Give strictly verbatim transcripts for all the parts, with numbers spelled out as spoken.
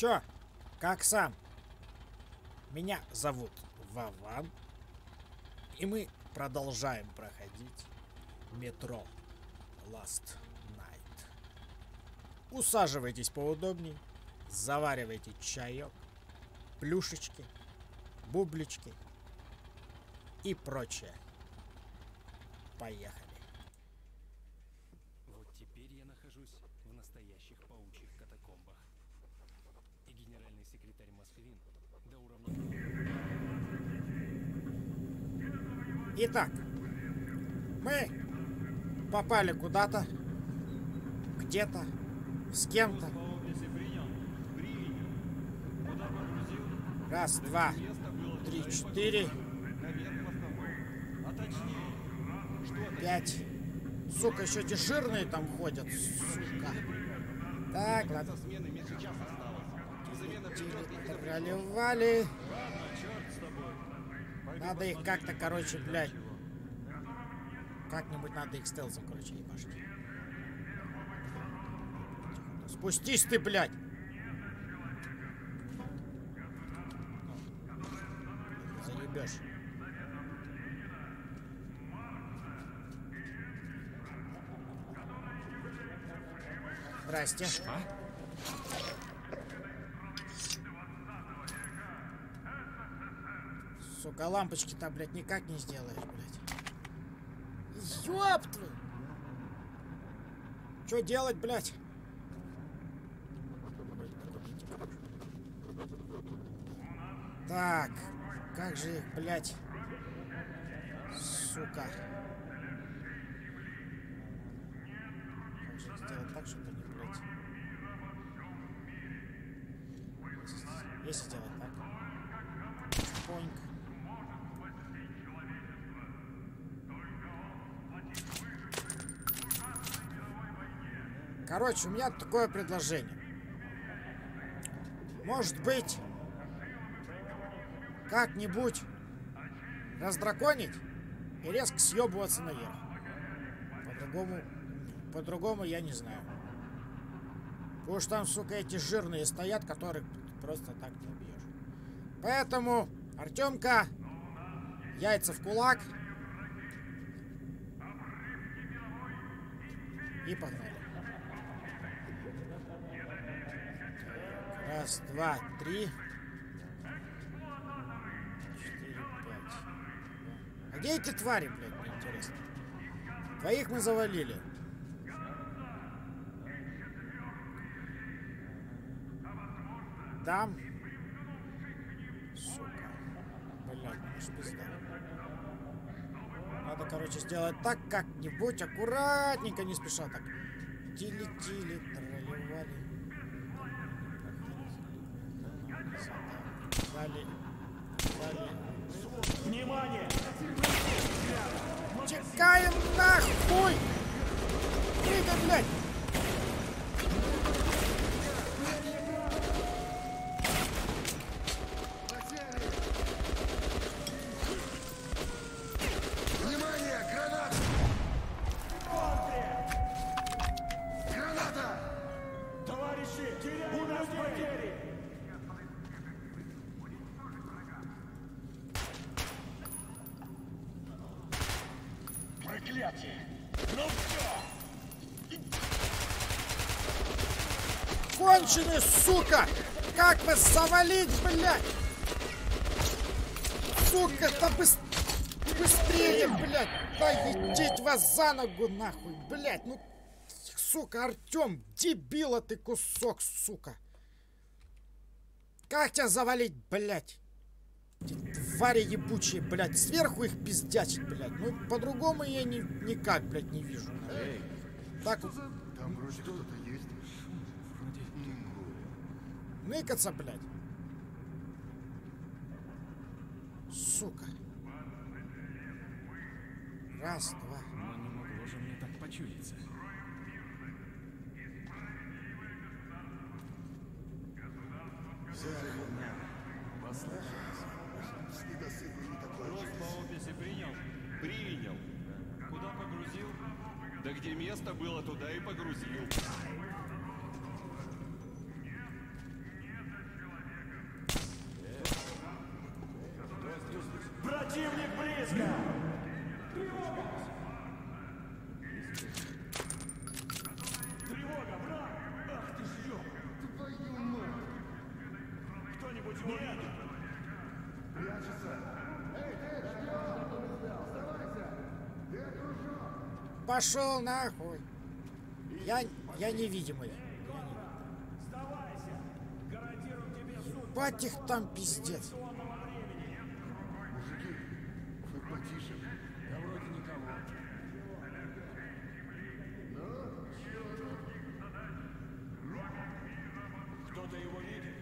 Чё? Как сам? Меня зовут Вован. И мы продолжаем проходить метро Last Night. Усаживайтесь поудобней, заваривайте чаек, плюшечки, бублички и прочее. Поехали. Вот теперь я нахожусь в настоящих паучьих катакомбах. И генеральный секретарь Масферин до уровня... Итак, мы попали куда-то, где-то, с кем-то. Раз, два, три, четыре, пять. Сука, еще эти жирные там ходят, сука. Так, ладно. Проливали. Надо их как-то, короче, блядь. Как-нибудь надо их стелсом, короче, ебашить. Спустись ты, блядь! Заебешь. Здрасте. А? Сука, лампочки-то, блядь, никак не сделаешь, блядь. Ёб твою! Чё делать, блядь? Так, как же их, блядь? Сука. Как же сделать так, чтобы они, блядь... Если сделать так. Поньк. Короче, у меня такое предложение. Может быть, как-нибудь раздраконить и резко съебываться наверх. По-другому, по-другому я не знаю. Потому что там, сука, эти жирные стоят, которых просто так не убьешь. Поэтому, Артемка, яйца в кулак. И погнали. Раз, два, три. Четыре, пять. А где эти твари, блядь, мне интересно? Двоих мы завалили. Там. Сука. Блядь, ну ж пизда. Надо, короче, сделать так, как-нибудь аккуратненько, не спеша так. Тили-тили, тролливали. Дали. Дали. Внимание! Чекаем нахуй! Двигай, блядь! Внимание! Граната! Граната! Товарищи, у нас потери! Проклятие! Ну все! Конченый, сука! Как вас завалить, блядь? Сука, да быс... быстрее, блядь! Да едить вас за ногу, нахуй, блядь! Ну, сука, Артем, дебила ты кусок, сука! Как тебя завалить, блядь? Эти твари ебучие, блядь, сверху их пиздячить, блядь. Ну, по-другому я ни, никак, блядь, не вижу. Эй, Так вот, там вроде кто-то есть. ныкаться, блядь. Сука. Раз, два. Но не могло же мне так почудиться. С недосыпа не такое. Рост по описи принял? Принял. Куда погрузил? Да где место было, туда и погрузил. пошел нахуй. Я, я невидимый. Сдавайся! Гарантирую тебе суд Ебать их там пиздец. сонного времени. Мужики, вы потише. Да вроде никого. Кто-то его видит?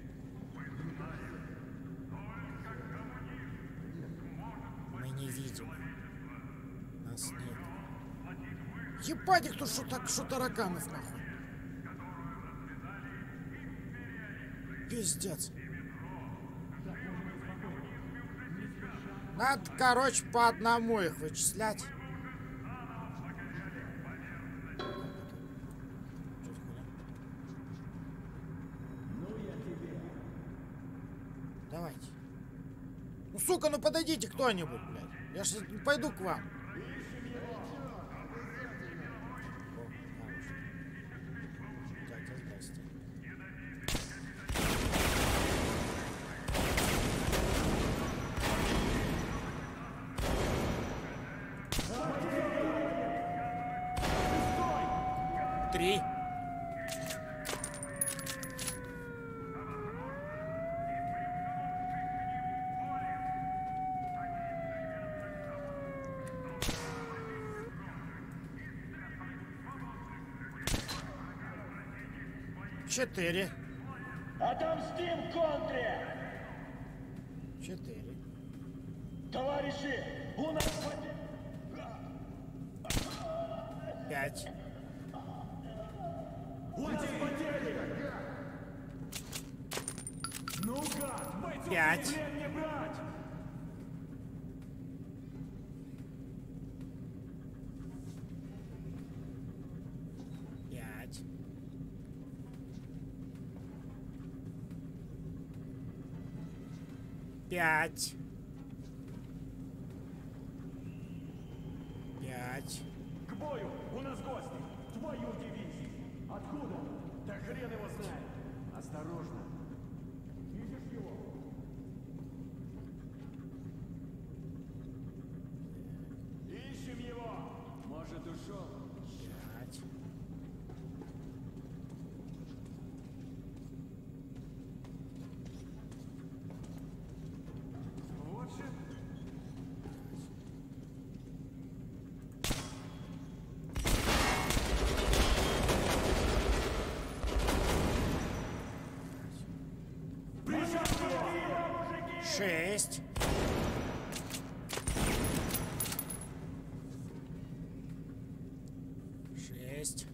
Мы не видим. Нас нет. Ебать их тут что так, что тараканов нахуй. Пиздец. Надо, короче, по одному их вычислять. Давайте. Ну, сука, ну подойдите кто-нибудь, блядь. Я же пойду к вам. Дядя, здрасте. Три. Четыре. Отомстим контре! Четыре. Товарищи, у нас потеря! Пять. У нас потери! Ну гад, бойцов Пять. в плен не брать! Пять. Пять. Пять. К бою! У нас гости! Твою дивизию! Откуда? Да хрен его знает! Осторожно! Видишь его? Ищем его! Может, ушел? Пять. Вот же! Шесть. Шесть.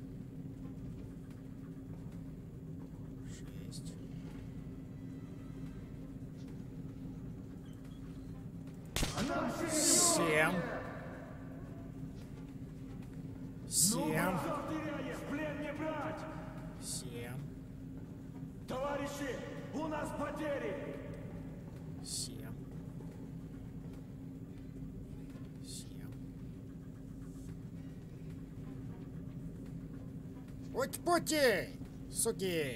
Шесть. Семь. Семь. Базар теряешь! В плен не брать! Семь. Товарищи, у нас потери! Семь. Семь. Путь-пути! Суки!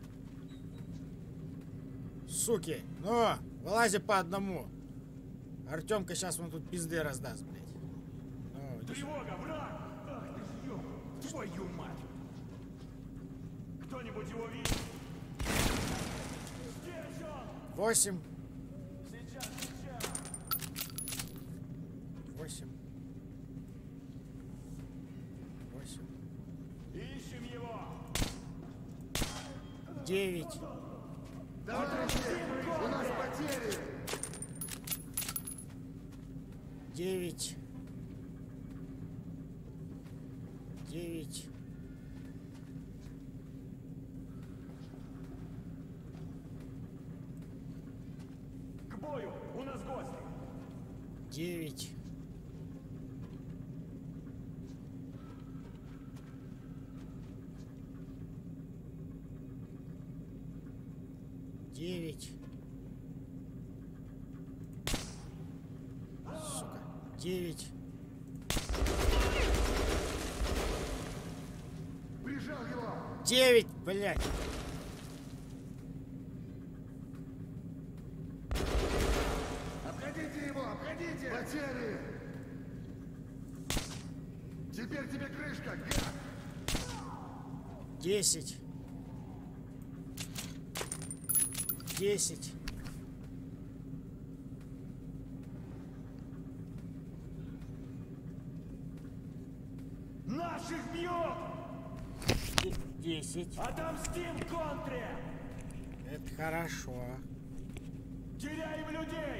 Суки! Ну, вылази по одному. Артемка сейчас вон тут пизды раздаст, блядь. Ну, иди сюда. Тревога, враг! Ах ты ж ёб! Твою мать! Кто-нибудь его видит? Здесь он! Восемь. Сейчас, сейчас! Восемь. Восемь. Ищем его! Девять. Товарищи, у нас потери. Девять. Девять. К бою! У нас гости! Девять. Девять. Сука. Девять. Прижал его. Девять, блядь. Обходите его, обходите. Потери. Теперь Теперь тебе крышка, гад! Десять. Десять. Наших бьет! Д- Десять. Отомстим контре! Это хорошо. Теряем людей!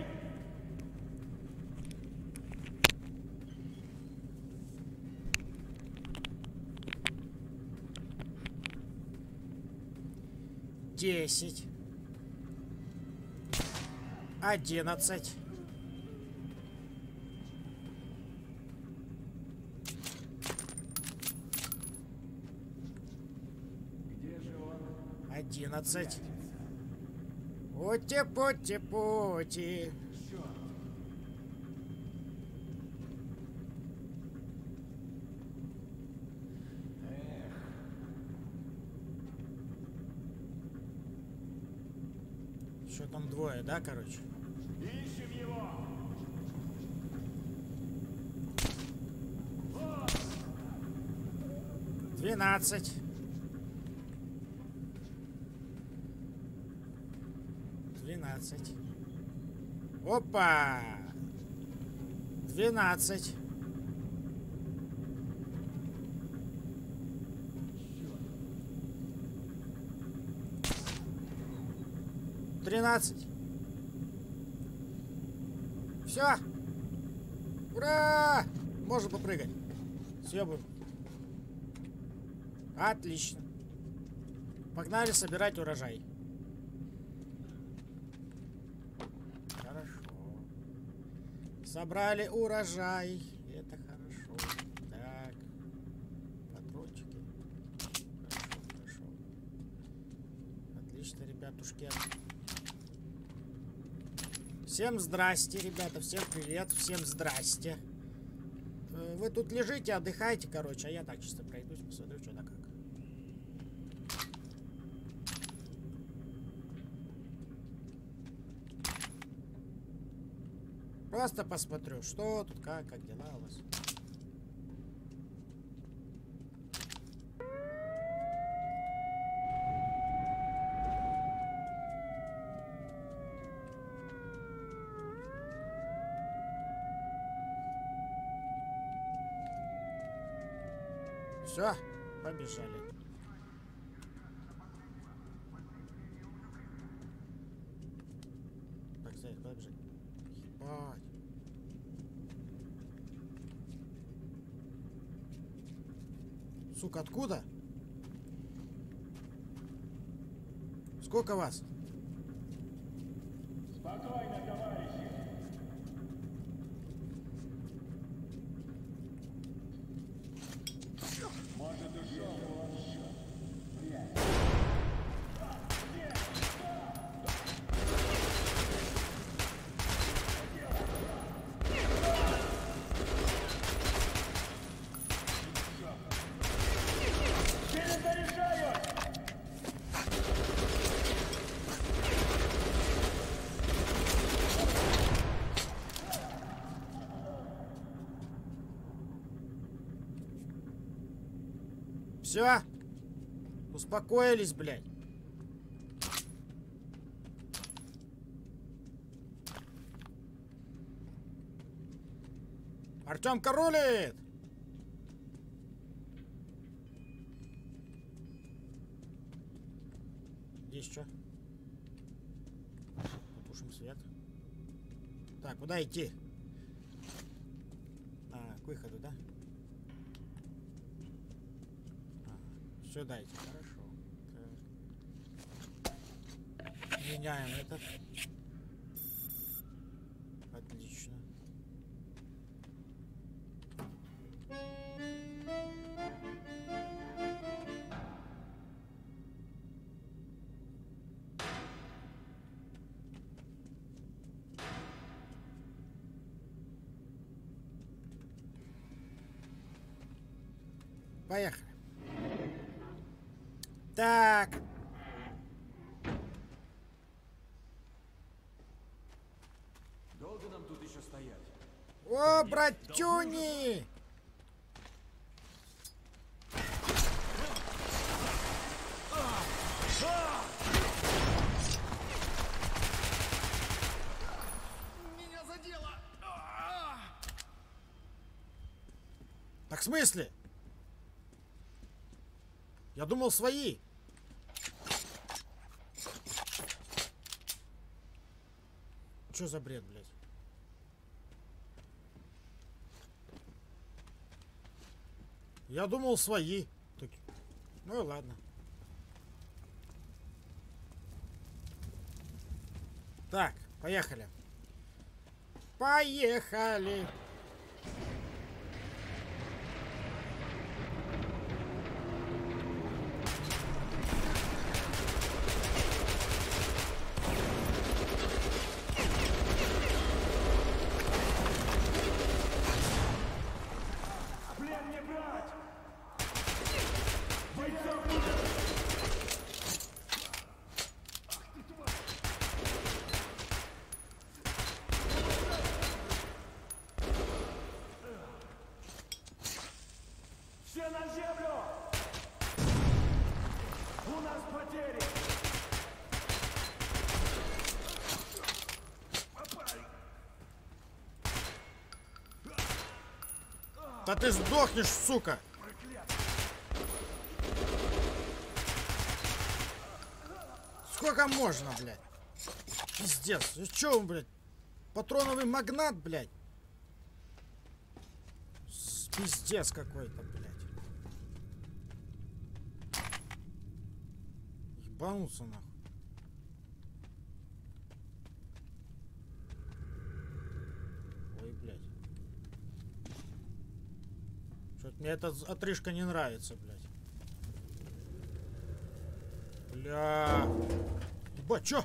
Десять. Одиннадцать. Где же он? Одиннадцать. Пути-пути-пути. Черт! Еще там двое, да, короче? Ищем его! Двенадцать. Двенадцать. Опа! Двенадцать. Тринадцать. Все. Ура! Можно попрыгать. Съебываем. Отлично. Погнали собирать урожай. Хорошо. Собрали урожай. Это хорошо. Так. Патрончики. Хорошо, хорошо. Отлично, ребятушки. Всем здрасте, ребята. Всем привет. Всем здрасте. Э, Вы тут лежите, отдыхайте, короче. А я так чисто пройдусь, посмотрю, что да как. Просто посмотрю, что тут, как, как дела у вас. Все, побежали. Так, кстати, куда бежать? Ебать. Сука, откуда? Сколько вас? Спокойно, товарищи! Может, ушел он еще? Перезаряжаю! Все? Успокоились, блядь. Артемка рулит! Здесь что? Потушим свет. Так, куда идти? А, к выходу, да? Сюда идти, хорошо. Так. Меняем этот. Отлично. Поехали. Так. Долго нам тут еще стоять? О, братюни! Так в смысле? Я думал, свои. Что за бред, блядь? Я думал, свои. Так... Ну и ладно. Так, поехали. Поехали. Плен не брать! Бойцов не брать! Все на землю! У нас потери! Да ты сдохнешь, сука! Сколько можно, блядь? Пиздец. И чё он, блядь? Патроновый магнат, блядь? С- Пиздец какой-то, блядь. Ебанулся нахуй. Ой, блядь. Что-то мне эта отрыжка не нравится, блядь. Бля. Ебать, чё?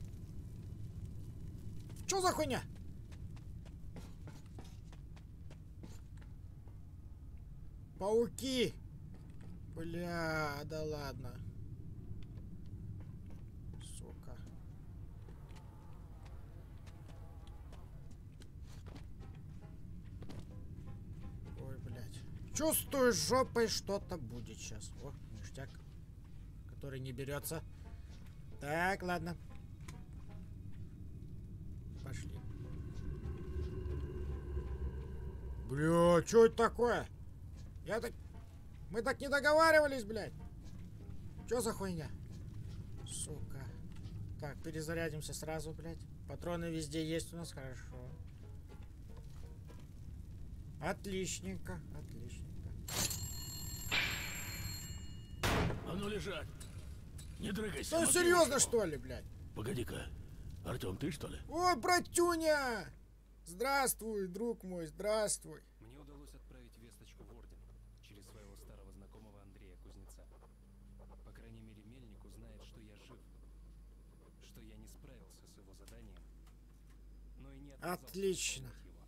Чё за хуйня? Пауки. Бля, да ладно. Сука. Ой, блядь. Чувствую, жопой что-то будет сейчас. О, ништяк. Который не берется. Так, ладно. Пошли. Бля, что это такое? Я так... Мы так не договаривались, блядь. Что за хуйня? Сука. Так, перезарядимся сразу, блядь. Патроны везде есть у нас, хорошо. Отличненько, отличненько. А ну лежать! Не дрыгайся! Ну смотри, серьезно, вот что ли, блядь? Погоди-ка. Артем, ты что ли? Ой, братюня! Здравствуй, друг мой, здравствуй. Мне удалось отправить весточку в Орден через своего старого знакомого Андрея Кузнеца. По крайней мере, Мельник узнает, что я жив, что я не справился с его заданием, но и не отказался Отлично. выполнить его.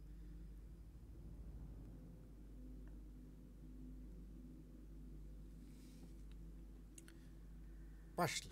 Пошли.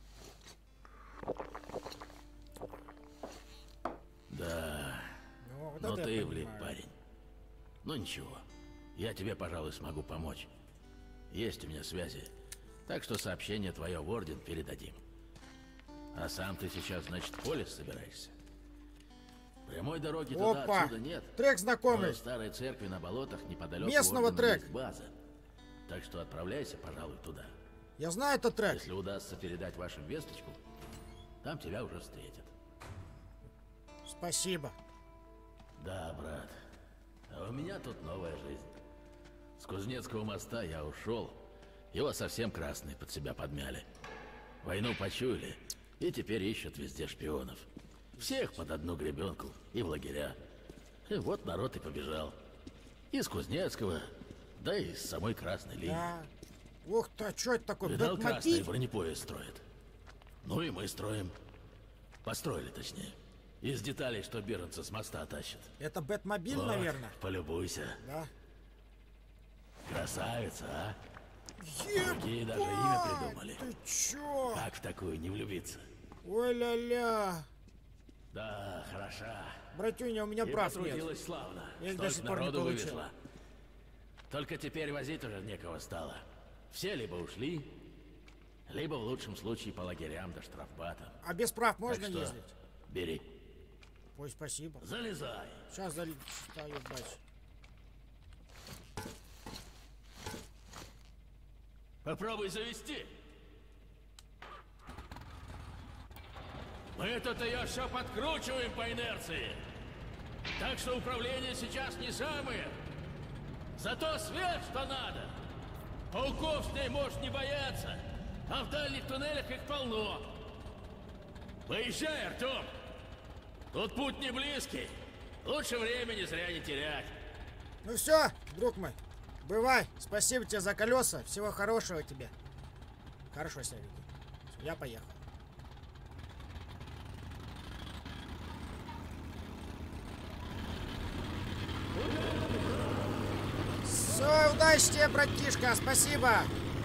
Да, Ну, вот но это я ты влип, понимаю. парень. Ну ничего, я тебе, пожалуй, смогу помочь. Есть у меня связи, так что сообщение твое в Орден передадим. А сам ты сейчас, значит, в поле собираешься? Прямой дороги туда Опа! отсюда нет. Трек Но знакомый. в старой церкви на болотах неподалеку Местного Ордена трек. есть база. Так что отправляйся, пожалуй, туда. Я знаю этот трек. Если удастся передать вашим весточку, там тебя уже встретят. Спасибо. Да, брат. А у меня тут новая жизнь. С Кузнецкого моста я ушел. Его совсем красные под себя подмяли. Войну почуяли, и теперь ищут везде шпионов. Всех под одну гребенку и в лагеря. И вот народ и побежал. Из Кузнецкого, да и с самой красной линии. Да. Ух ты, а что это такое? Видал, красный Бэтмобиль? бронепоезд строит. Ну и мы строим. Построили, точнее. Из деталей, что берутся с моста тащат. Это Бэтмобиль, Вот, наверное. полюбуйся. Да. Красавица, а? Ебать! Какие даже имя придумали. Ты чё? Как в такую не влюбиться? Ой-ля-ля. Да, хороша. Братюня, у меня И прав нет. потрудилась славно. Я их до Столько сих пор не народу получил. вывезла. Только теперь возить уже некого стало. Все либо ушли, либо в лучшем случае по лагерям до штрафбата. А без прав можно Так что ездить? бери. Ой, спасибо. Залезай. Сейчас залетаю, бать. Попробуй завести. Мы тут ее все подкручиваем по инерции. Так что управление сейчас не самое. Зато свет, что надо. Пауков с ней можешь не бояться. А в дальних туннелях их полно. Поезжай, Артем. Тут путь не близкий. Лучше времени зря не терять. Ну все, друг мой. Бывай. Спасибо тебе за колеса. Всего хорошего тебе. Хорошо себя веди. Всё, я поехал. Все, удачи тебе, братишка. Спасибо.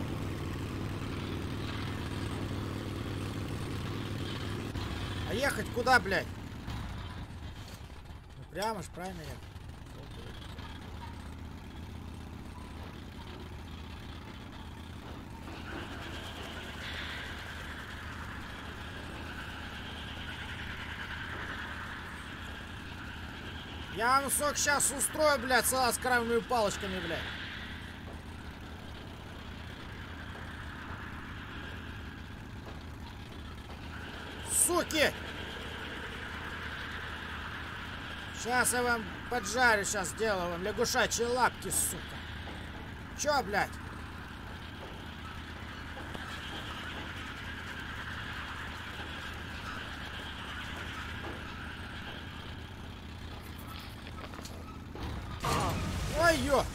А ехать куда, блядь? Ну, прямо ж, правильно ехать. Я вам, сок, сейчас устрою, блядь, с кровными палочками, блядь. Суки! Сейчас я вам поджарю, сейчас сделаю вам лягушачьи лапки, сука. Чё, блядь? Ой-ё!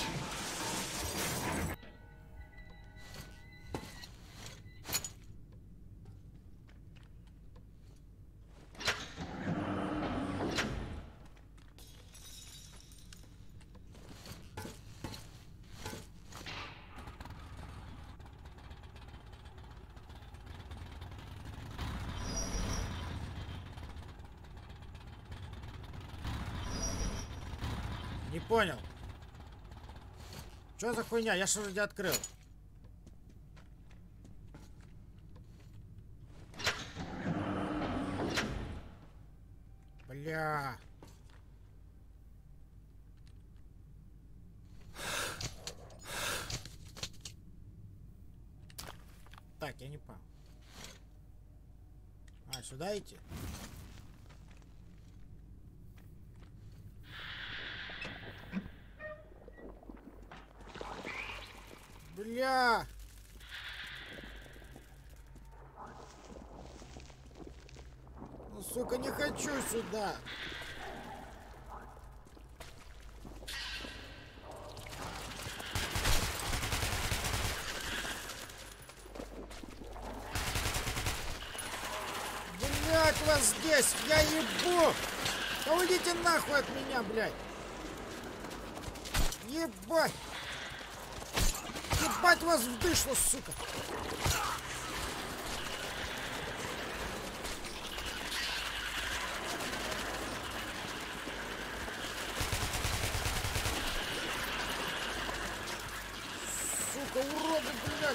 Не понял. Что за хуйня? Я же вроде открыл. Бля. Так, я не понял. А, сюда идти? Бля! Ну, сука, не хочу сюда! Блять, вас здесь! Я ебу! Да уйдите нахуй от меня, блядь! Ебать! Ебать вас вдышло, сука! Сука, уроды, блядь!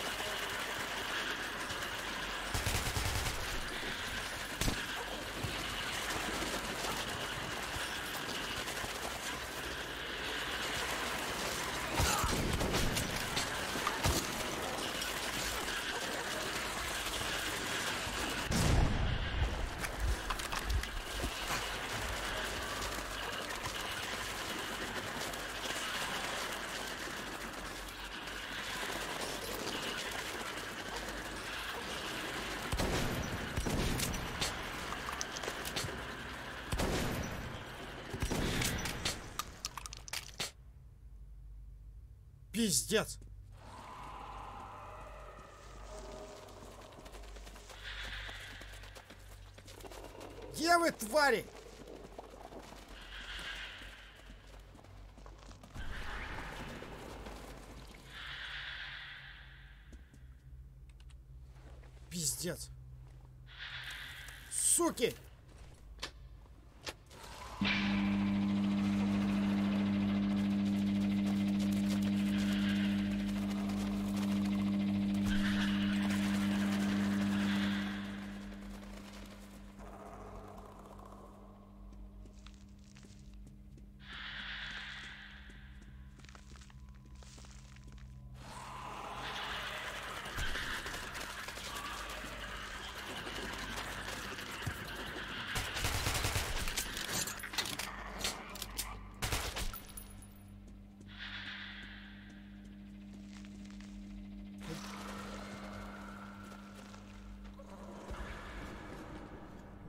Пиздец! Где вы, твари? Пиздец! Суки!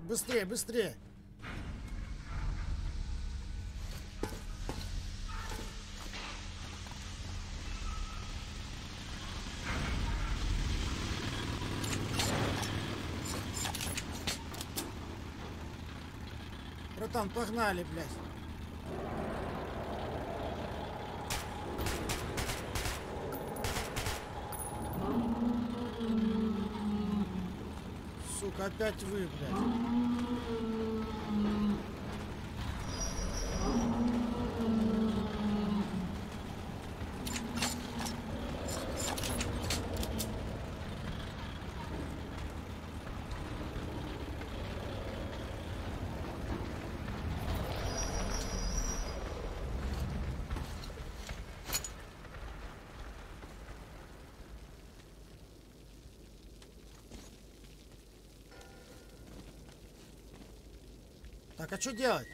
Быстрее, быстрее. Братан, погнали, блядь. Сука, опять вы, блядь. Так, а что делать?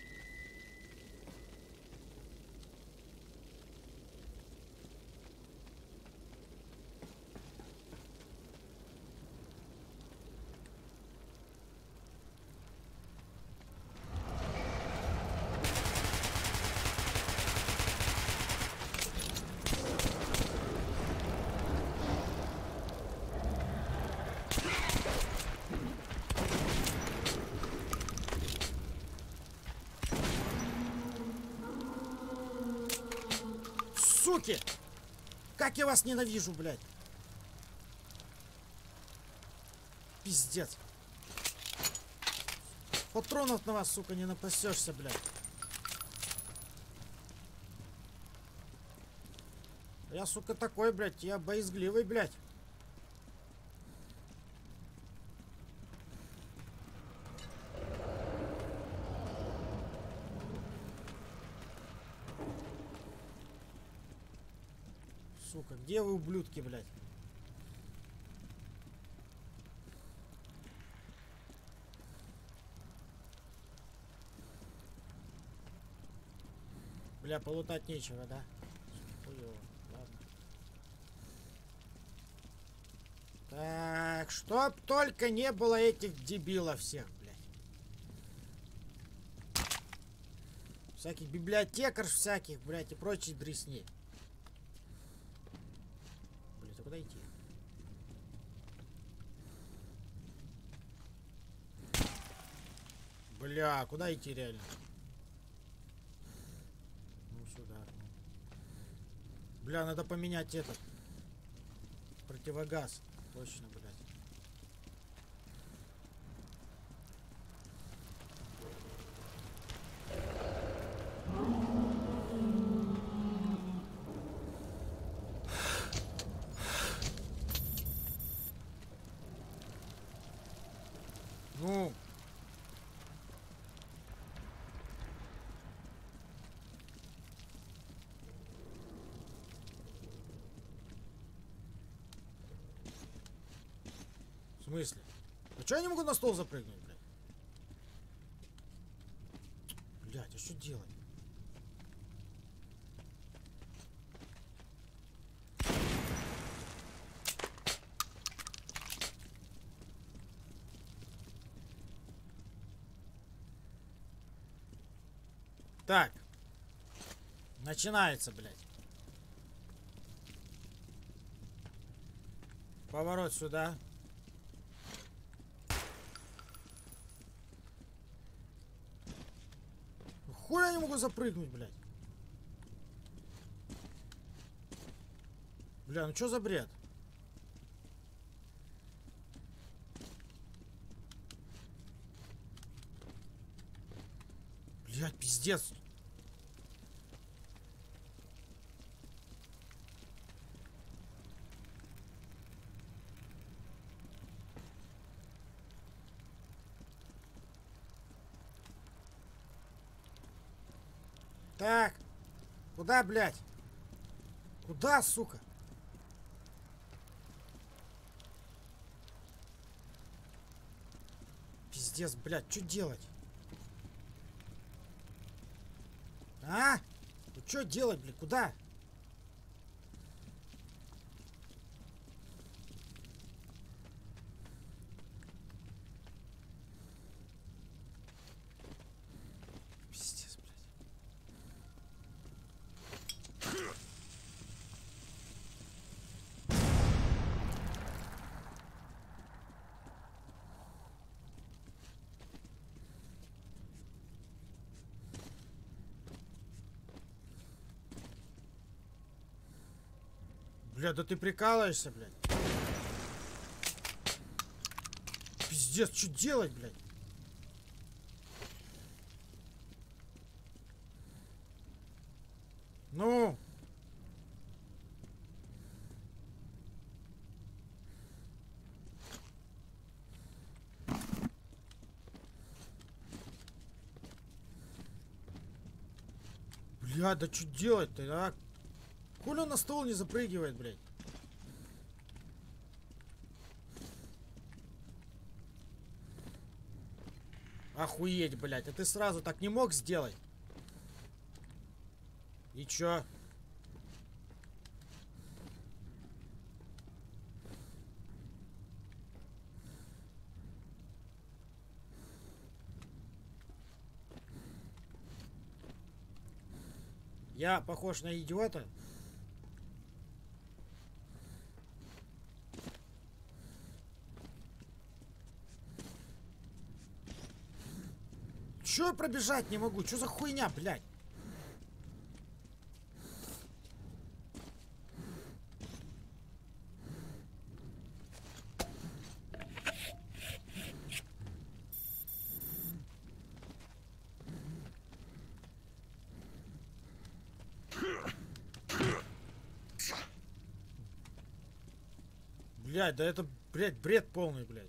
Суки! Как я вас ненавижу, блядь! Пиздец! Патронов на вас, сука, не напасешься, блядь. Я, сука, такой, блядь, я боязгливый, блядь. Сука, где вы, ублюдки, блядь? Бля, полутать нечего, да? Хуёво, ладно. Так, чтоб только не было этих дебилов всех, блядь. Всяких библиотекарь всяких, блядь, и прочие дресни. Блядь, а куда идти? Бля, куда идти реально? Ну сюда. Бля, надо поменять этот противогаз. Точно, блядь. Ну. В смысле? А чё я не могу на стол запрыгнуть, блядь? Блядь, а что делать? Так. Начинается, блядь. Поворот сюда. Хуй я не могу запрыгнуть, блядь. Бля, ну что за бред? Блядь, пиздец. Так. Куда, блядь? Куда, сука? Пиздец, блядь, что делать? А? Ну что делать, блядь, куда? Бля, да ты прикалываешься, блядь. Пиздец, что делать, блядь? Ну? Бля, да что делать-то, а? Хули он на стол не запрыгивает, блядь? Охуеть, блядь. А ты сразу так не мог сделать? И чё? Я похож на идиота? Чё я пробежать не могу? Чё за хуйня, блядь? Блядь, да это, блядь, бред полный, блядь.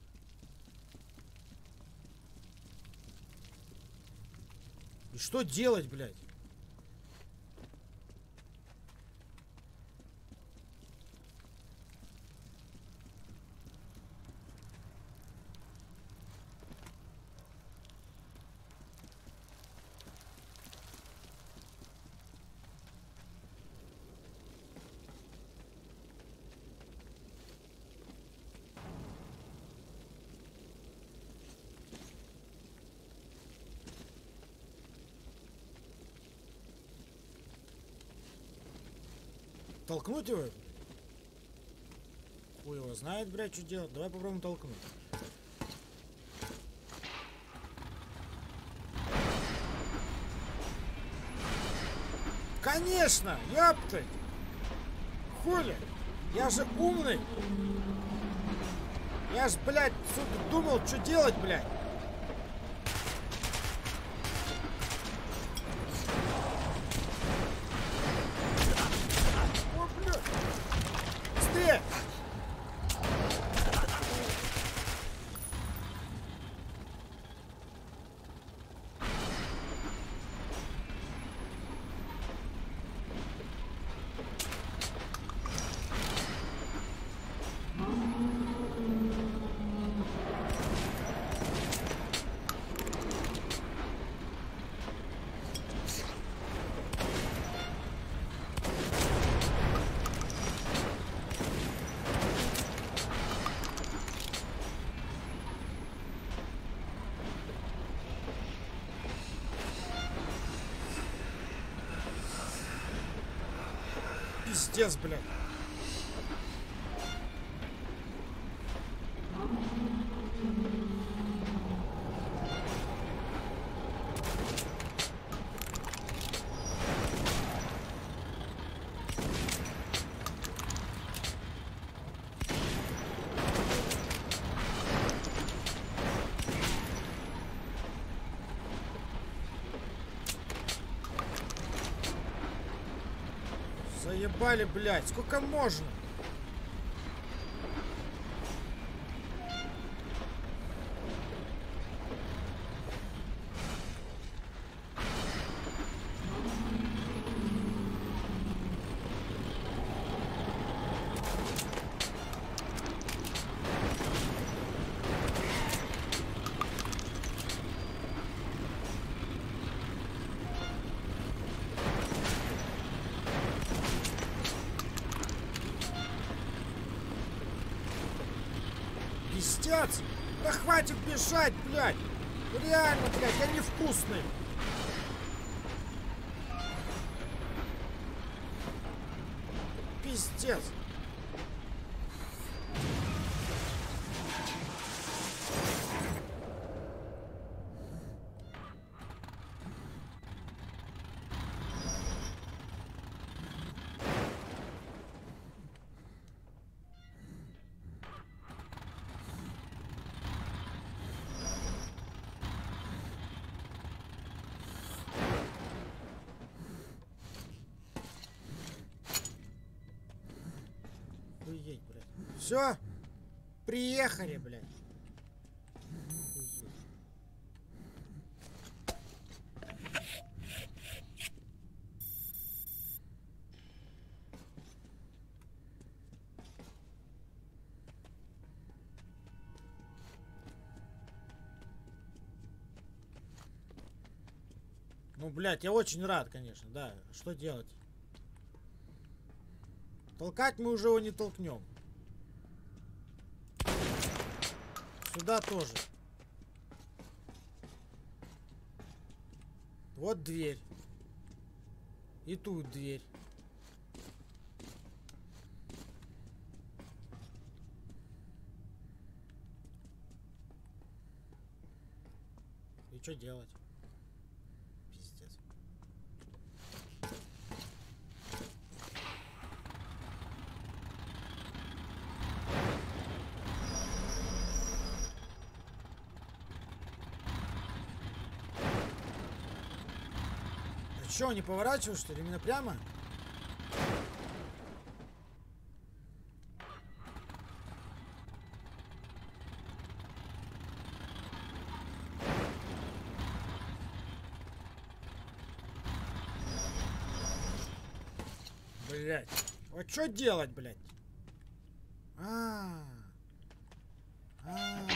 И что делать, блядь? Толкнуть его? Хуй его знает, блядь, что делать. Давай попробуем толкнуть. Конечно! Ёпты! Хули! Я же умный! Я ж, блядь, сука, думал, что делать, блядь! Пиздец, блядь. Заебали, блядь, сколько можно? Пиздец! Да хватит бежать, блядь! Реально, блядь, я невкусный! Пиздец! Охуеть, блядь. Все, приехали, блядь. Ну, блядь, я очень рад, конечно, да. Что делать? Толкать мы уже его не толкнем. Сюда тоже. Вот дверь. И тут дверь. И что делать? Пиздец. А что, не поворачиваешь, что ли? Именно прямо? Блять. Вот что делать, блять? А, -а, -а.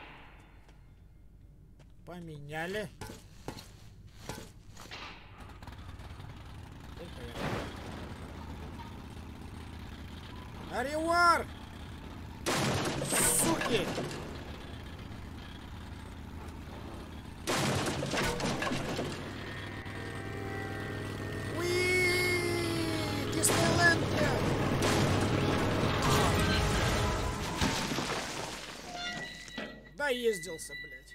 Поменяли. Аривар! Суки! Уи! Диснейленд! Доездился, блядь.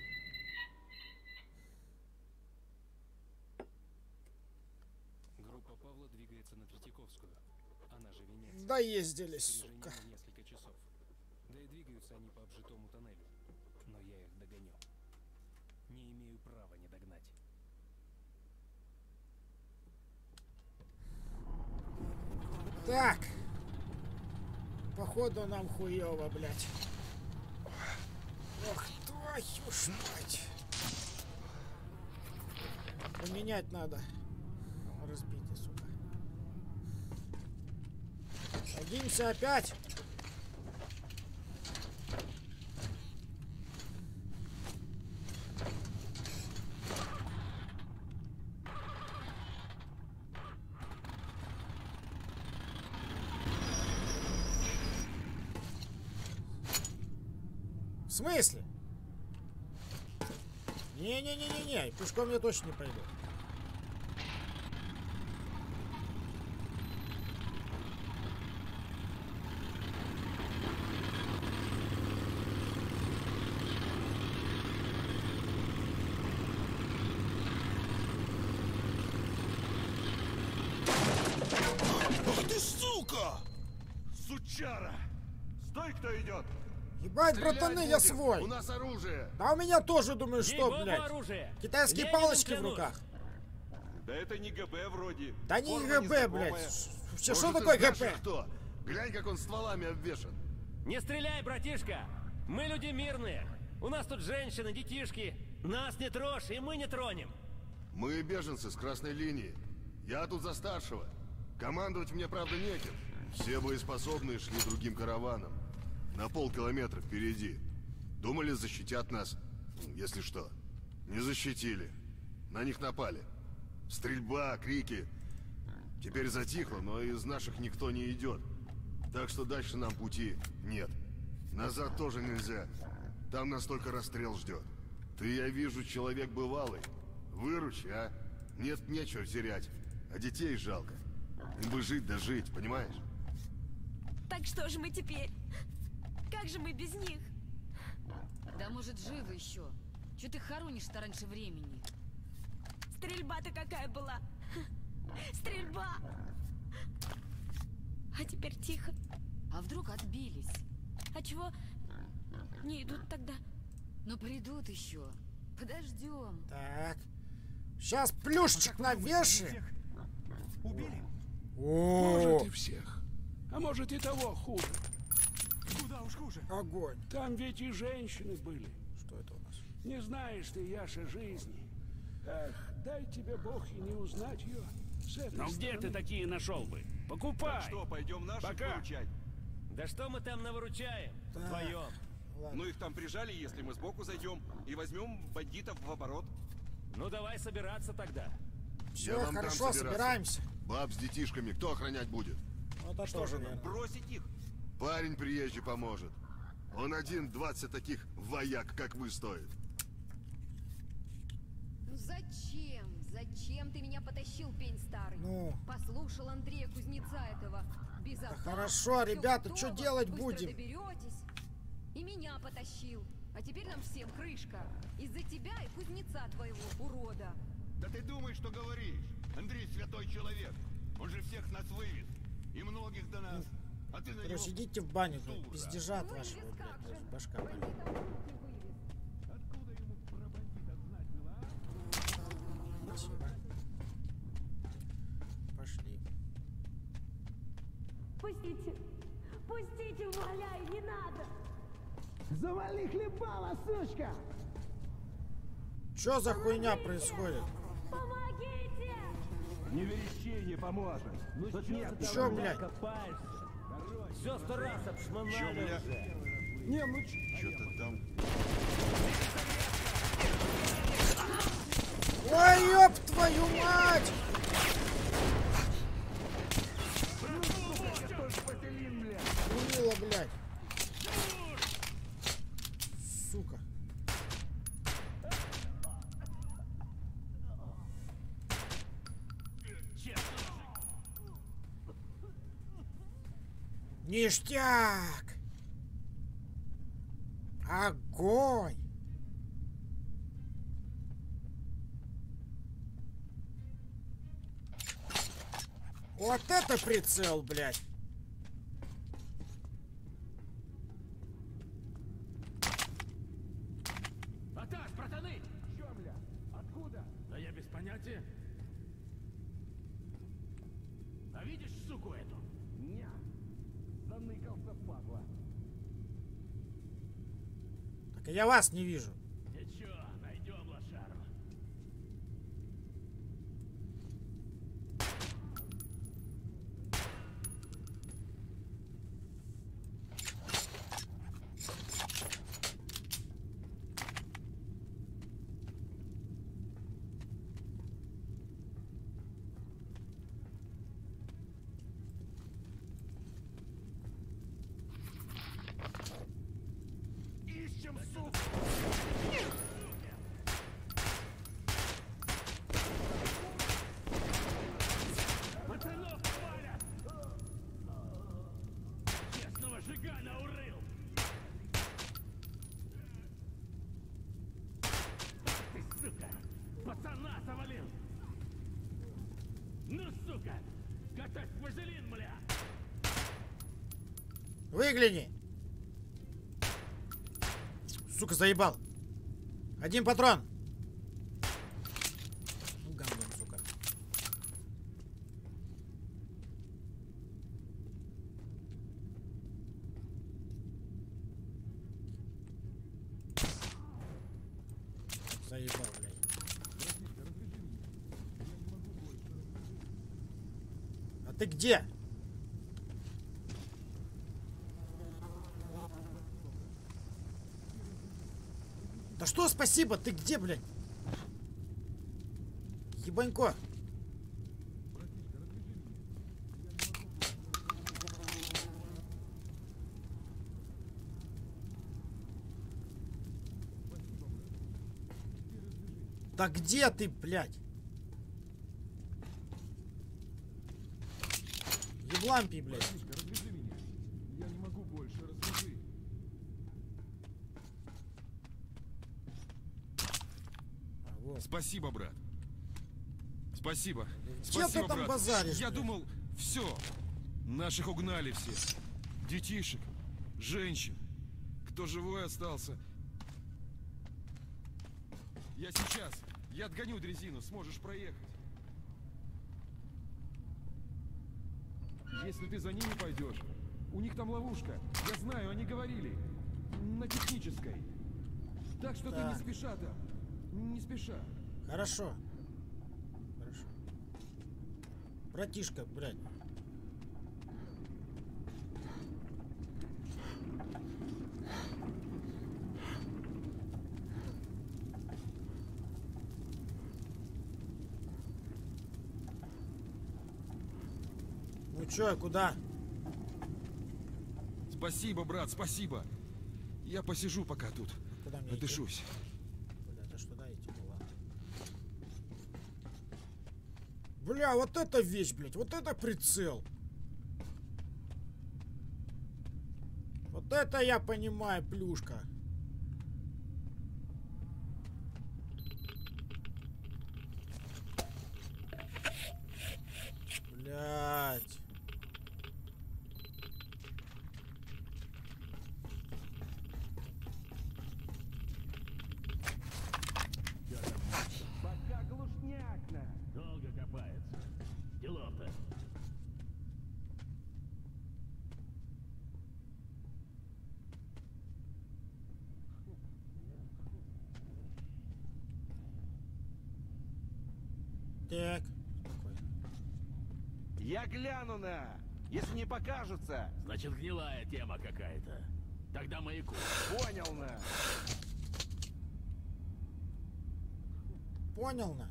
Группа Павла двигается на Третьяковскую. Она же Венеция. Доездились, Движение сука. на несколько часов. Да и двигаются они по обжитому тоннелю. Но я их догоню. Не имею права не догнать. Так. Походу нам хуёво, блядь. Ох, твою ж мать. Поменять надо. Разбитый, сука. Садимся опять. В смысле? Не-не-не-не-не, пешком я точно не пойду. Ах ты, сука! Сучара! Стой, кто идет! Ебать, Стрелять братаны, я будем. свой. У нас оружие. Да у меня тоже, думаю, что, Ей-богу, блядь. оружие! Китайские Ленин палочки в клянусь. руках. Да это не ГБ вроде. Да не Форма ГБ, незнакомая. блядь. Вообще, Может, что из такое наших ГБ? Кто? Глянь, как он стволами обвешан. Не стреляй, братишка! Мы люди мирные. У нас тут женщины, детишки. Нас не трожь, и мы не тронем. Мы беженцы с красной линии. Я тут за старшего. Командовать мне, правда, неким. Все боеспособные шли другим караваном. На полкилометра впереди. Думали, защитят нас, если что. Не защитили. На них напали. Стрельба, крики. Теперь затихло, но из наших никто не идет. Так что дальше нам пути нет. Назад тоже нельзя. Там нас только расстрел ждет. Ты, я вижу, человек бывалый. Выручи, а? Нет, нечего терять. А детей жалко. Им бы жить да жить, понимаешь? Так что же мы теперь? Как же мы без них? Да может, живы еще. Че ты хоронишь-то раньше времени? Стрельба-то какая была? Стрельба! А теперь тихо. А вдруг отбились? А чего не идут тогда? Ну придут еще. Подождем. Так. Сейчас плюшечек навешаем. Убили? О, Может, и всех. А может и того хуже. Куда уж хуже. Огонь. Там ведь и женщины были. Что это у нас? Не знаешь ты, Яша, жизни. Эх, дай тебе Бог и не узнать ее с этой Ну где ты такие нашел бы? Покупай! Так что, пойдем наших Пока. выручать? Да что мы там навыручаем? Так. Вдвоем. Ладно. Ну их там прижали, если мы сбоку зайдем и возьмем бандитов в оборот. Ну давай собираться тогда. Все, Я вам дам хорошо, собираться. собираемся. Баб с детишками кто охранять будет? Вот это Что тоже же нам, верно. бросить их? Парень приезжий поможет. Он один двадцать таких вояк, как вы, стоит. Ну зачем? Зачем ты меня потащил, пень старый? Ну. Послушал Андрея Кузнеца этого. Безопасно. Да хорошо, всё ребята, готово, что делать быстро будем? доберетесь. И меня потащил. А теперь нам всем крышка. Из-за тебя и кузнеца твоего, урода. Да ты думаешь, что говоришь? Андрей святой человек. Он же всех нас вывез. И многих до нас. А ты на него... Короче, идите в баню, блядь, дура. пиздежа от Вывез вашего, как блядь, же? башка болит. Бандитов не вывез. Откуда ему про бандитов знать было, а? Спасибо. Пошли. Пустите! Пустите, умоляю, не надо! Завали хлебала, сучка! Что за хуйня происходит? Помогите! Не верещи, не поможет. Ну тут нет. Чё, блядь? Все сто раз обшмонали уже. Не, ну ч... Что-то там... Ой, ёб твою мать! Урила, блядь. Сука. Ништяк! Огонь! Вот это прицел, блядь! Атас, братаны! Чё, бля? Откуда? Да я без понятия. А видишь суку эту? Не. Заныкался, падла. Так я вас не вижу. Ничего, найдем лошару. Ищем, сука! Пацанов валят! Честного жигана урыл! Ты, сука, пацана завалил! Ну, сука, готовь вазелин, бля! Выгляни! Сука, заебал! Один патрон! Ну, гандон, сука. Заебал, блядь. А ты где? Да что спасибо? Ты где, блядь? Ебанько. Да где ты, блядь? Евлампий, блядь. Развяжи меня. Я не могу больше, развяжи. А, вот. Спасибо, брат. Спасибо. Где Спасибо, ты там брат. базаришь, Я блядь? думал, все. Наших угнали всех. Детишек, женщин. Кто живой остался. Я сейчас. Я отгоню дрезину. Сможешь проехать. Если ты за ними пойдешь, у них там ловушка. Я знаю, они говорили. На технической. Так что Так. ты не спеша там. Не спеша. Хорошо. Хорошо. Братишка, блядь. Ну чё, куда? Спасибо, брат, спасибо. Я посижу пока тут. Куда мне идти? Отдышусь. Бля, это ж туда идти было. Бля, вот это вещь, блядь, вот это прицел. Вот это я понимаю, плюшка. Блядь. Пока глушняк-на. Долго копается. Делов-то. Так. Спокойно. Я гляну на. Если не покажутся. Значит, гнилая тема какая-то. Тогда маяку. Понял на. Понял, на?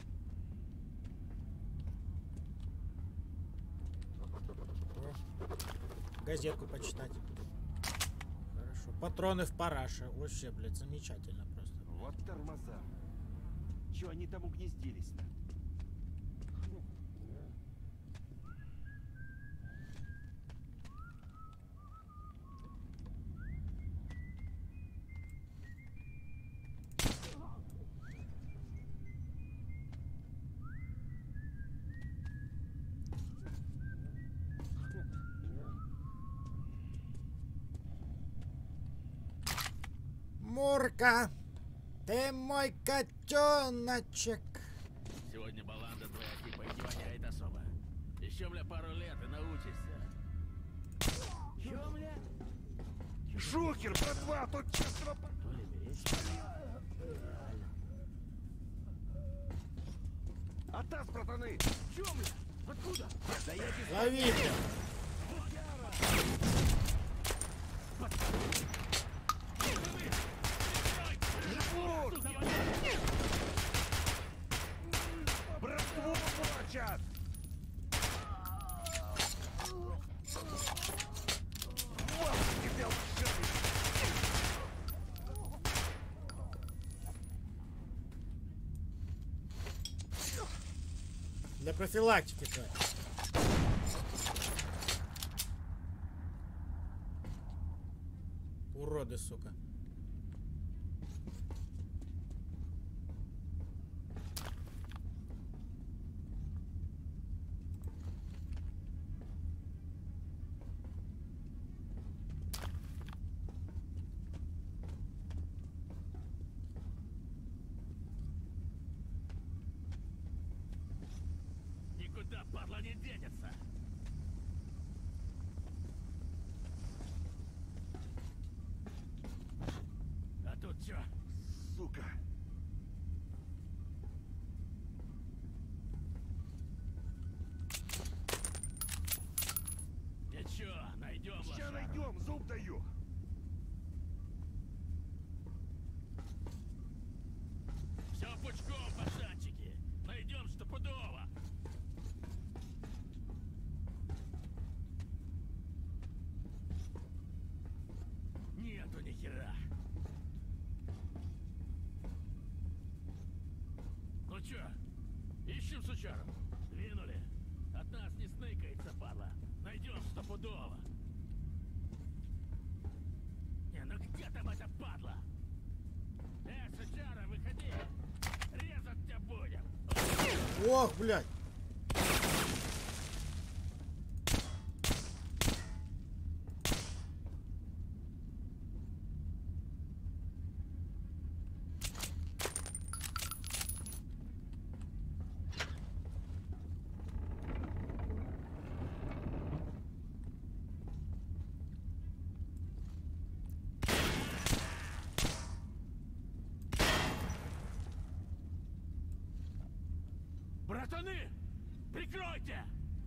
О, газетку почитать. Хорошо. Патроны в параше. Вообще, блядь, замечательно просто. Вот тормоза. Че они там угнездились-то? Мурка, ты мой котеночек. Сегодня баланда твоя типа и не воняет особо. Еще, бля, пару лет и научишься. Чё, бля? Шухер, братва, тут честно... Атас, братаны! Чё, бля? Откуда? Да я без... Лови, бля. Братву мочат! Вот тебе Для профилактики-то. Уроды, сука. Никуда, падла, не денется. А тут чё? сука! Ничего, найдем Ща лошадку. найдем, зуб даю! Все пучком, пацанчики. Найдем стопудово. Нету ни хера. Ну чё, ищем сучару? Двинули. От нас не сныкается, падла. Найдем стопудово. Не, ну где там эта падла? Э, сучара, выходи. Резать тебя будем. Ох, блядь. Пацаны, прикройте!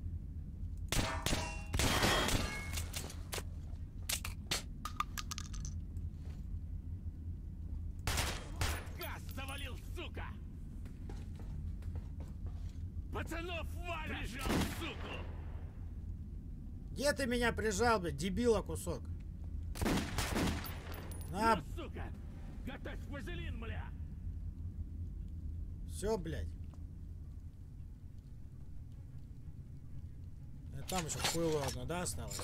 Газ завалил, сука! Пацанов валят! Прижал, суку! Где ты меня прижал, блядь, дебила кусок? На! Ну, сука! Готовь вазелин, бля! Все, блядь. И там еще хуйло одно, да, осталось?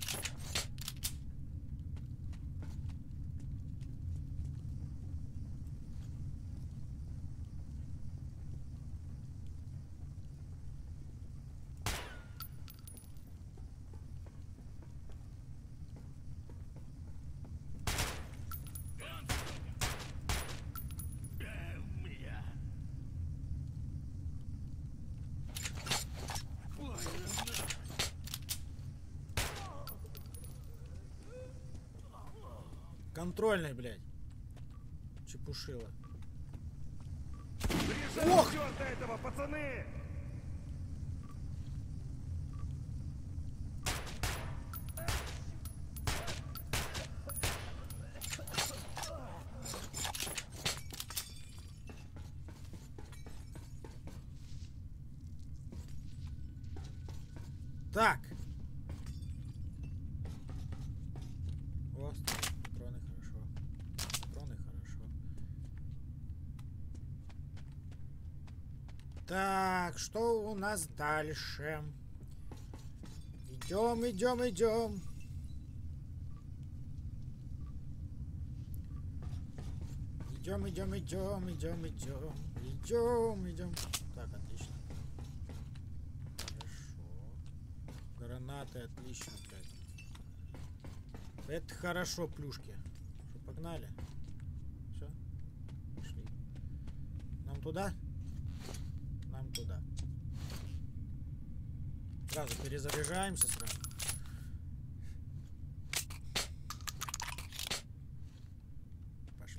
Контрольный, блядь. Чепушила. Ох! Черта этого, пацаны! Так. О, патроны хорошо. Патроны хорошо. Так, что у нас дальше? Идем, идем, идем. Идем, идем, идем, идем, идем. Идем, идем. Так, отлично. Гранаты, отлично, блядь. Это хорошо, плюшки. Что, погнали? Все? Пошли. Нам туда? Нам туда. Сразу перезаряжаемся сразу. Пошли.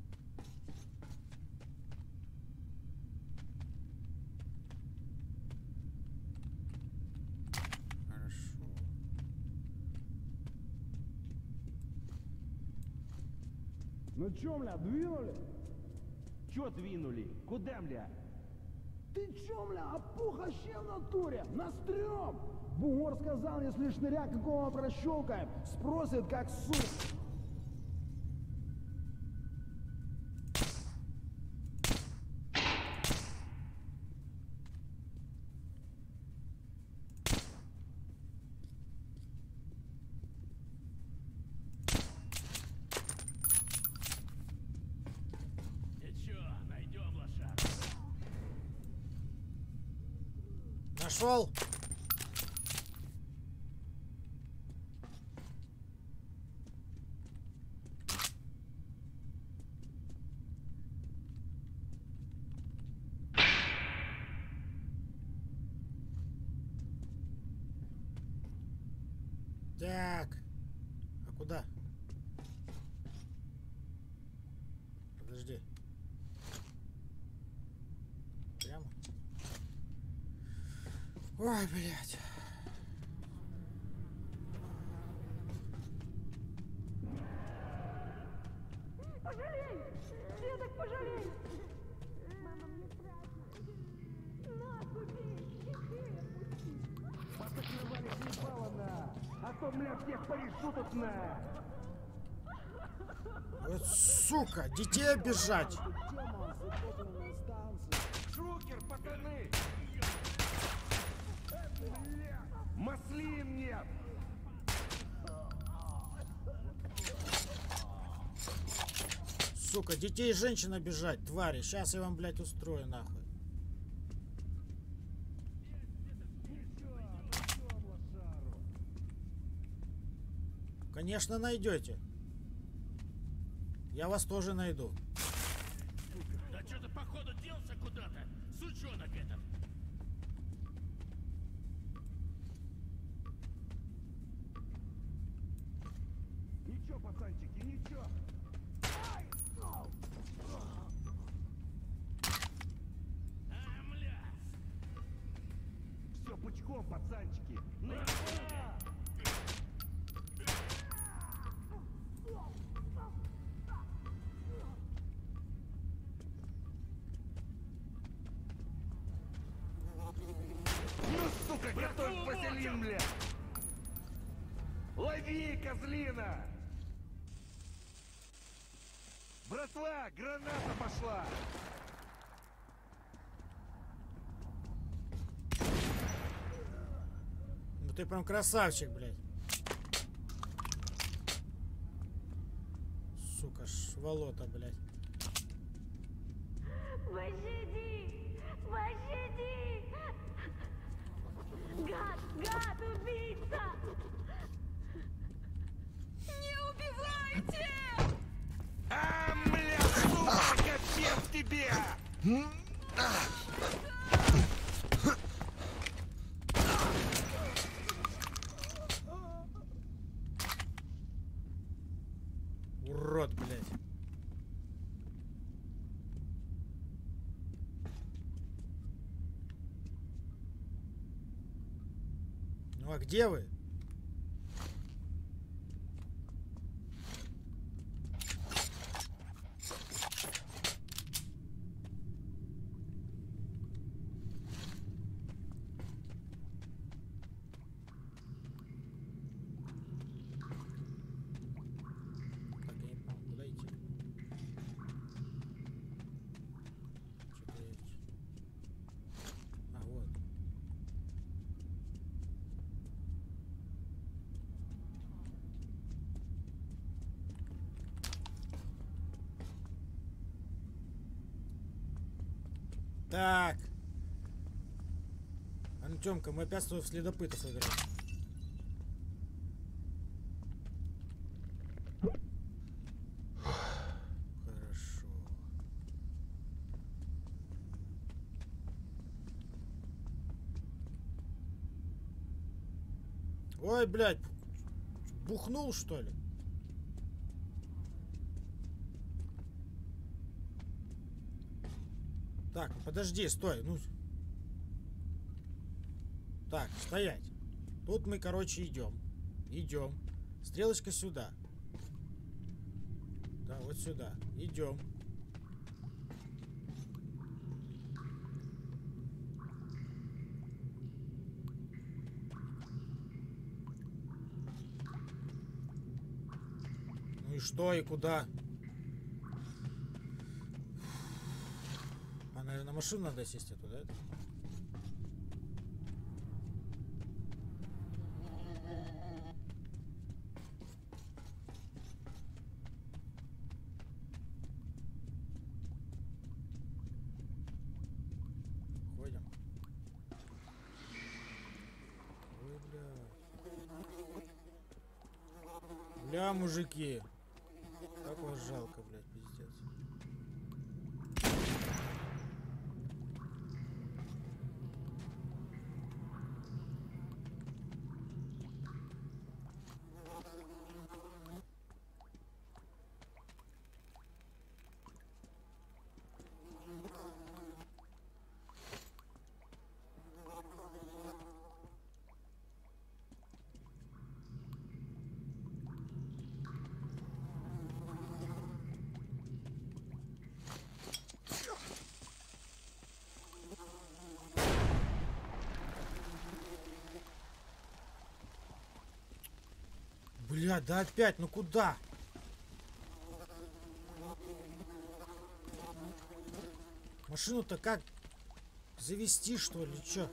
Ну чё, бля, двинули? Чё двинули? Куда, бля? Ты чё, бля, опух вообще в натуре? Настрём! Бугор сказал, если шныря какого прощелкаем, спросит, как суп. Нашел. Так. А куда? Подожди. Прямо? Ой, блядь. Пожалей! Деток, пожалей! Мама, мне страшно. На, убей! Тихо, отпусти! Посоклевали съебало на! А то, бля, всех порешу тут на! Вот сука, детей обижать! Шукер, пацаны! Маслин нет! Сука, детей и женщин обижать, твари. Сейчас я вам, блядь, устрою, нахуй. Конечно, найдете. Я вас тоже найду. Да что ты, походу, делся куда-то? Сучонок этот! Ничего, пацанчики, ничего! Ай! А, мля! пацанчики. На... Ну, сука, готовь вазелин, бля! Лови, козлина! Братва, граната пошла! Ну ты прям красавчик, блядь. Сука, швалота, блядь. Пощади! Пощади! Гад! Гад! Убийца! Не убивайте! А, бля, сука, капец тебе! Урод, блядь. Ну а где вы? Так. А ну, Тёмка, мы опять в следопытов играем. Хорошо. Ой, блядь. Бухнул, что ли? Так, подожди, стой, ну. Так, стоять. Тут мы, короче, идем. Идем. Стрелочка сюда. Да, вот сюда. Идем. Ну и что, и куда? На машину надо сесть эту, да? Ходим. Ой, бля. Бля, мужики. Как вас жалко, блядь, пиздец. Бля, да опять, ну куда? Машину-то как завести, что ли, чё?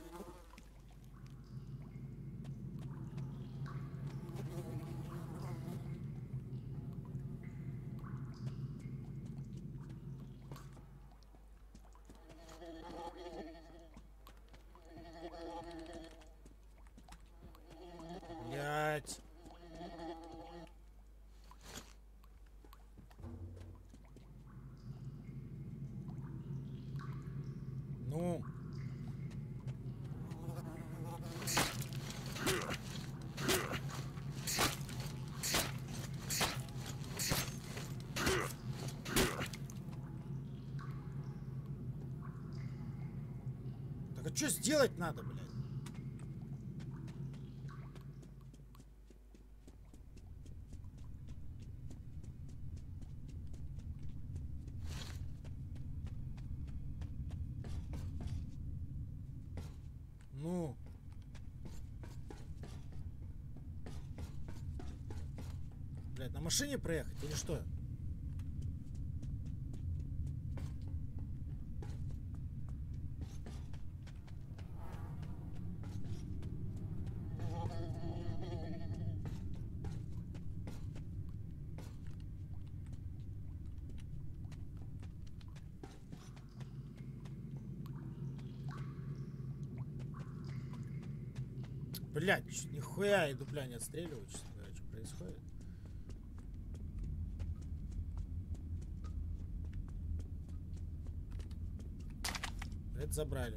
Блять. Ну. Так а что сделать надо, блядь? Ну. Блядь, на машине проехать или что? Блядь, нихуя и дупля не отстреливаю, честно говоря, что происходит. Это забрали.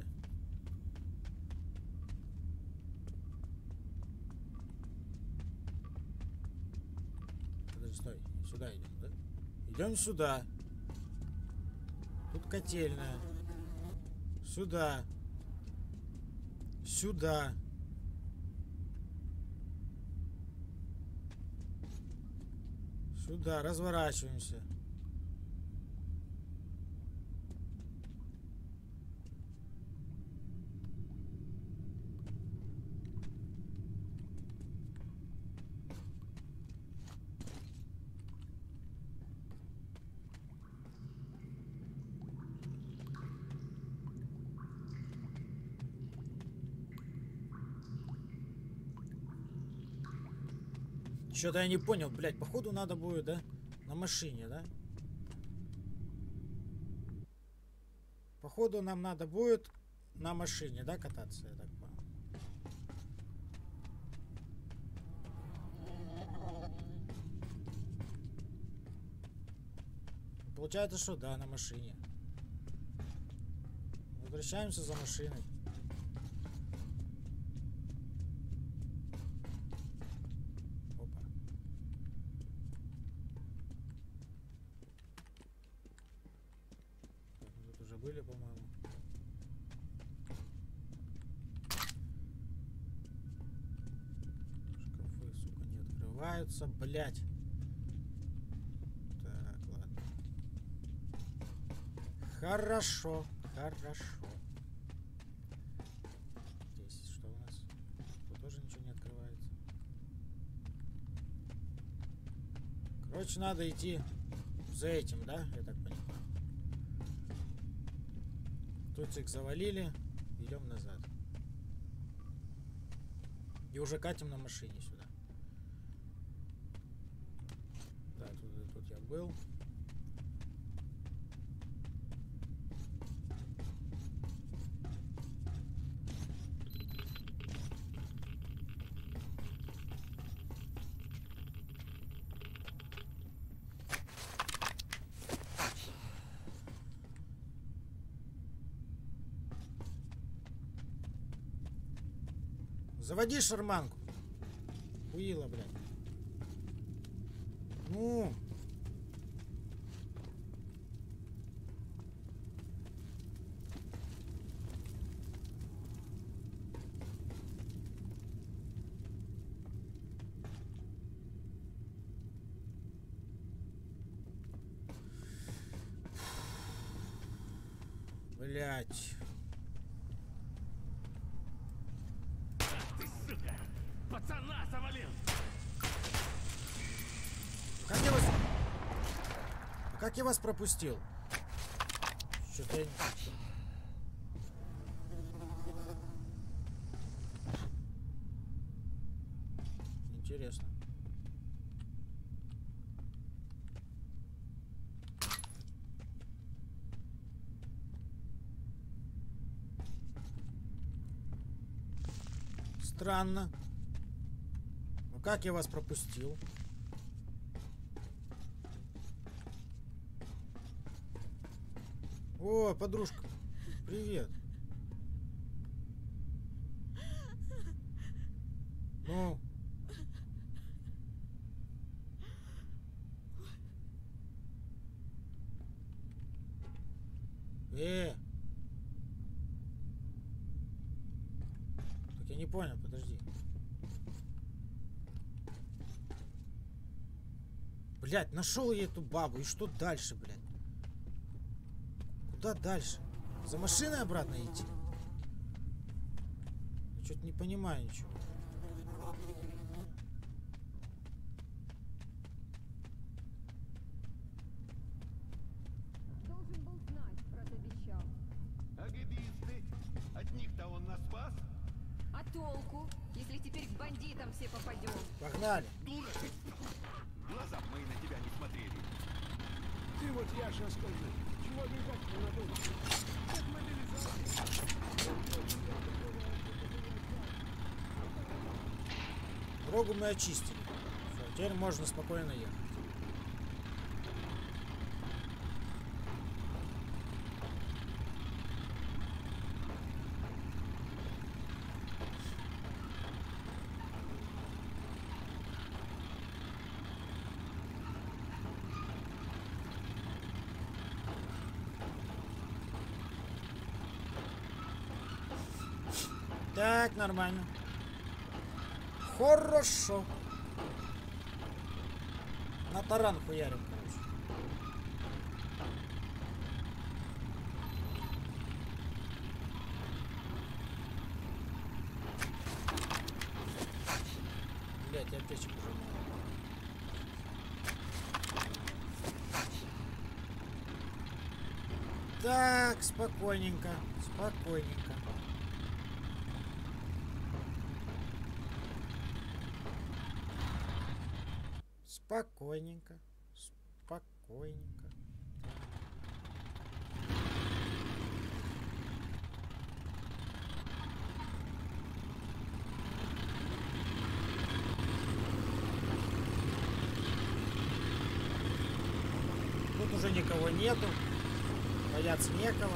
Подожди, стой, сюда идем, да? Идем сюда. Тут котельная. Сюда. Сюда. Сюда, разворачиваемся. Что-то я не понял, блядь, походу надо будет, да? На машине, да? Походу нам надо будет на машине, да, кататься, я так понял. Получается, что да, на машине. Возвращаемся за машиной. Были, по-моему. Шкафы, сука, не открываются, блять. Так, ладно. Хорошо, хорошо. Здесь что у нас? Тут тоже ничего не открывается. Короче, надо идти за этим, да? Я так понимаю. Тут их завалили, идем назад. И уже катим на машине сюда. Да, тут, тут я был. Заводи шарманку. Хуила, блядь. Ну. Блядь. Пацана завалил! Как я вас... Как я вас пропустил? Что-то я... Интересно. Странно. Ну как я вас пропустил? О, подружка. Привет. Ну. Э. Так я не понял, подожди. Блядь, нашел я эту бабу. И что дальше, блядь? Куда дальше? За машиной обратно идти? Что-то не понимаю ничего. Должен был знать, раз обещал. Агибисты! От них-то он нас спас? А толку, если теперь к бандитам все попадем? Погнали! Дура ты! Глаза мои на тебя не смотрели. Ты вот, Яша, скажи, чего бегать не надумал? Как мобилизовать? Дорогу мы очистили. Всё, теперь можно спокойно ехать. Так, нормально. Хорошо. На таран хуярим, короче. Блять, аптечек уже мало. Так, спокойненько, спокойненько. Спокойненько, спокойненько. Тут уже никого нету, бояться некого.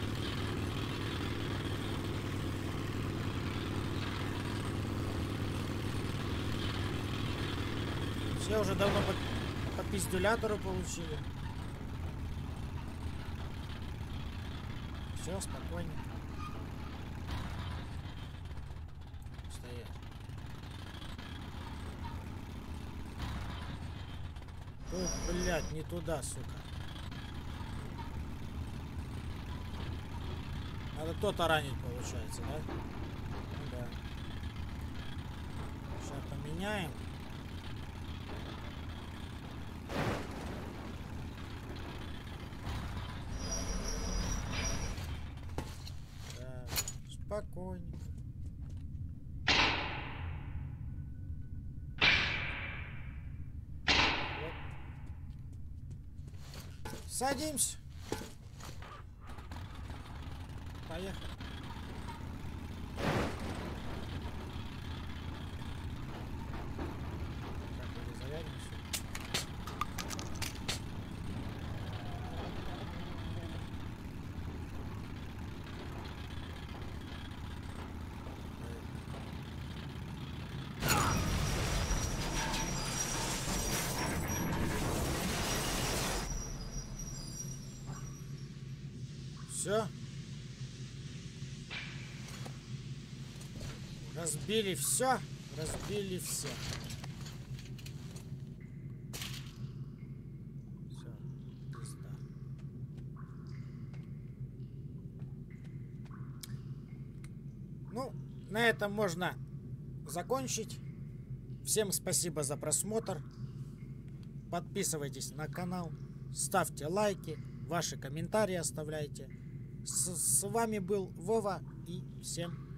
Все уже давно по, по пиздюлятору получили. Все, спокойно. Стоять. Ох, блядь, не туда, сука. Надо то таранить, получается, да? Ну да. Сейчас поменяем. Спокойненько. Вот. Садимся. Поехали. Так, перезарядимся. Все. Разбили все. Разбили все. Все. Пизда. Ну, на этом можно закончить. Всем спасибо за просмотр. Подписывайтесь на канал. Ставьте лайки. Ваши комментарии оставляйте. С, с вами был Вова и всем пока.